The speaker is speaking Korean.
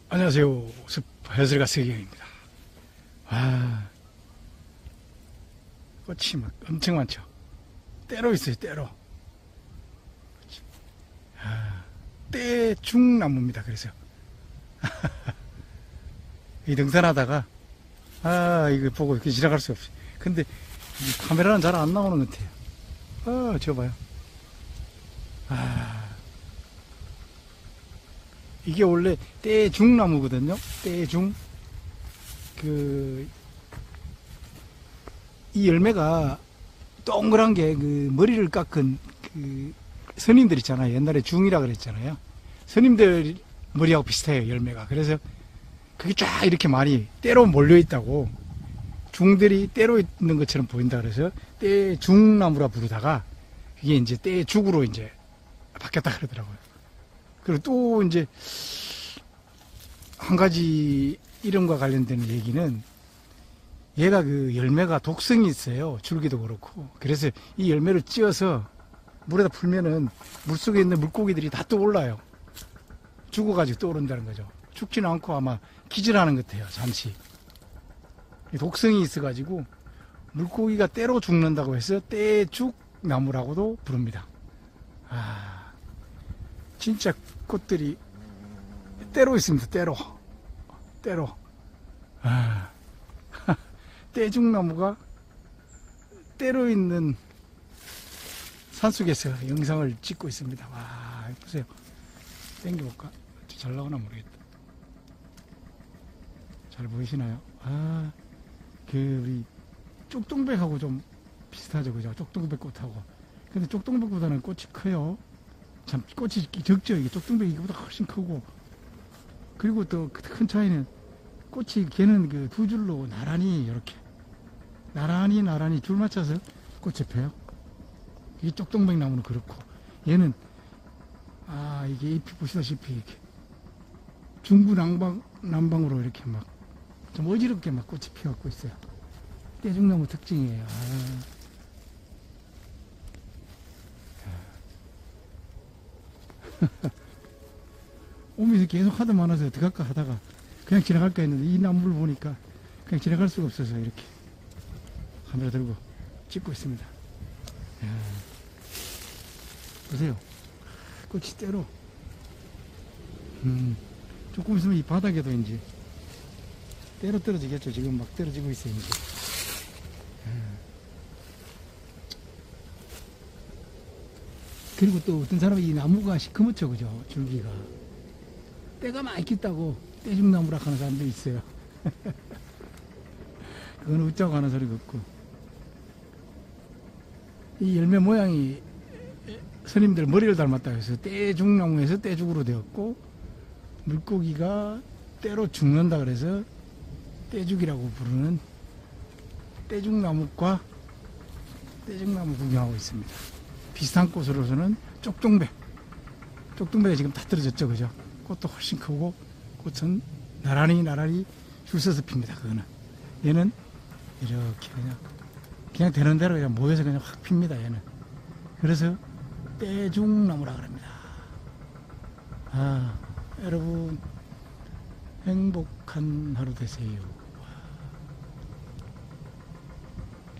안녕하세요. 숲 해설가 세경입니다. 와, 꽃이 막 엄청 많죠. 때로 있어요, 때로. 때중나무입니다. 그래서 이 등산하다가 이거 보고 이렇게 지나갈 수 없어요. 근데 이 카메라는 잘 안 나오는 것 같아요. 저 봐요. 이게 원래 때중나무거든요. 때중. 이 열매가 동그란 게 머리를 깎은 스님들 있잖아요. 옛날에 중이라 그랬잖아요. 스님들 머리하고 비슷해요, 열매가. 그래서 그게 쫙 이렇게 많이 때로 몰려 있다고, 중들이 때로 있는 것처럼 보인다 그래서 때중나무라 부르다가 이게 이제 때죽으로 이제 바뀌었다 그러더라고요. 그리고 또 이제 한 가지 이름과 관련된 얘기는, 얘가 열매가 독성이 있어요. 줄기도 그렇고. 그래서 이 열매를 찧어서 물에다 풀면은 물속에 있는 물고기들이 다 떠올라요. 죽어가지고 떠오른다는 거죠. 죽지는 않고 아마 기절하는 것 같아요, 잠시. 독성이 있어가지고 물고기가 때로 죽는다고 해서 때죽나무라고도 부릅니다. 진짜 꽃들이 때로 있습니다. 때로. 때죽나무가 때로 있는 산속에서 영상을 찍고 있습니다. 와, 보세요. 당겨볼까? 잘 나오나 모르겠다. 잘 보이시나요? 우리 쪽동백하고 좀 비슷하죠, 그죠? 쪽동백 꽃하고. 근데 쪽동백보다는 꽃이 커요. 참, 꽃이 적죠. 이게 쪽동백이 이거보다 훨씬 크고. 그리고 또 큰 차이는, 꽃이 걔는 두 줄로 나란히 이렇게 나란히 줄 맞춰서 꽃이 펴요. 이게 쪽동백 나무는 그렇고, 얘는 이게 잎이 보시다시피 이렇게 중구난방으로 이렇게 막 좀 어지럽게 막 꽃이 피어갖고 있어요. 때중나무 특징이에요. 오면서 계속 하다 많아서 어떡할까 하다가 그냥 지나갈까 했는데, 이 나무를 보니까 그냥 지나갈 수가 없어서 이렇게 카메라 들고 찍고 있습니다. 보세요. 꽃이 때로. 조금 있으면 이 바닥에도 이제 때로 떨어지겠죠. 지금 막 떨어지고 있어요, 이제. 그리고 또 어떤 사람은 이 나무가 시커멓죠, 그죠? 줄기가. 때가 많이 깃다고 때중나무라 하는 사람도 있어요. 그건 웃자고 하는 소리가 없고. 이 열매 모양이 스님들 머리를 닮았다고 해서 때중나무에서 때죽으로 되었고, 물고기가 때로 죽는다 그래서 때죽이라고 부르는 때죽나무과 때죽나무 구경하고 있습니다. 비슷한 꽃으로서는 쪽동백이 지금 다 떨어졌죠, 그죠? 꽃도 훨씬 크고, 꽃은 나란히 줄 서서 핍니다. 그거는. 얘는 이렇게 그냥 되는 대로 그냥 모여서 그냥 확 핍니다. 얘는. 그래서 때중나무라 그럽니다. 여러분 행복한 하루 되세요.